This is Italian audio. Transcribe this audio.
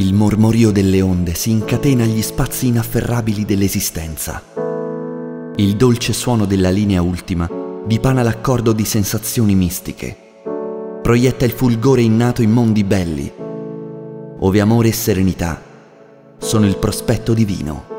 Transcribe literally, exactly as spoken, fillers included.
Il mormorio delle onde si incatena agli spazi inafferrabili dell'esistenza. Il dolce suono della linea ultima dipana l'accordo di sensazioni mistiche. Proietta il fulgore innato in mondi belli, ove amore e serenità sono il prospetto divino.